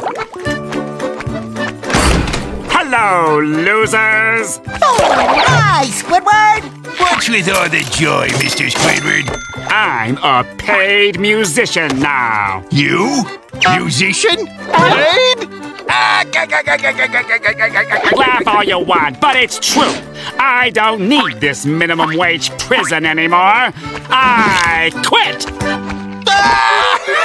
Hello, losers! Oh, hi, Squidward! What's with all the joy, Mr. Squidward? I'm a paid musician now. You? Musician? Paid? Laugh all you want, but it's true. I don't need this minimum wage prison anymore. I quit!